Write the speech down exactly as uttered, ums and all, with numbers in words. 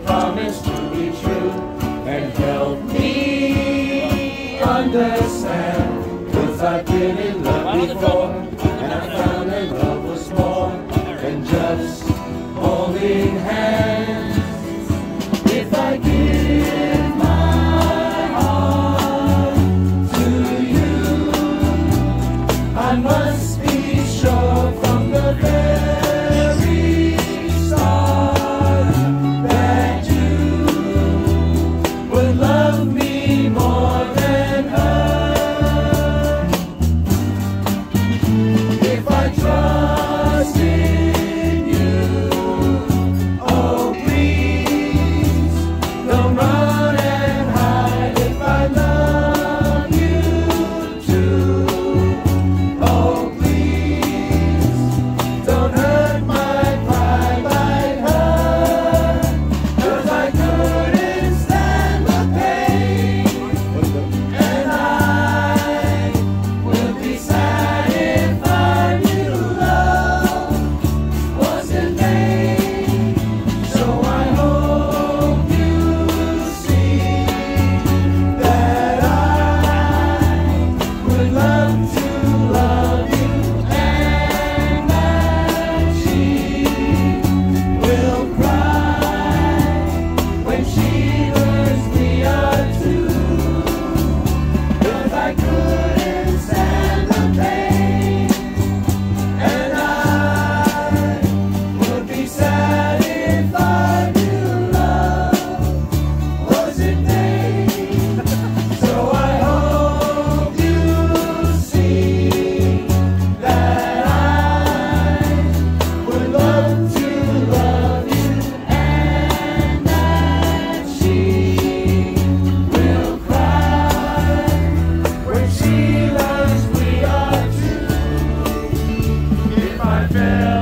promise to be true and help me understand. 'Cause I've been in love before, and I found that love was more than just holding hands. If I give my heart to you, I must be sure from the very start that you would love me more than her. If I trust in you, oh please don't run and hide. If I love you too, oh please don't hurt my pride like her. 'Cause I couldn't stand the pain, and I would be sad if I knew love was in vain. So I hope you see that I would love to love you, and that she will cry when she learns we are two. 'Cause I couldn't stand the pain, and I would be sad if I knew love was in vain. So I hope you see that I would love to love you, and that she will cry when she learns we are two. If I fail